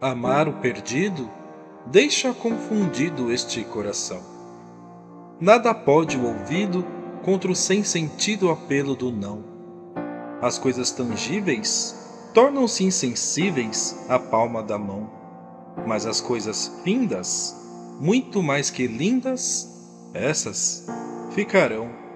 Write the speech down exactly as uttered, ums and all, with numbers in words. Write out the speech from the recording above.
Amar o perdido deixa confundido este coração. Nada pode o ouvido contra o sem sentido apelo do não. As coisas tangíveis tornam-se insensíveis à palma da mão, mas as coisas findas, muito mais que lindas, essas ficarão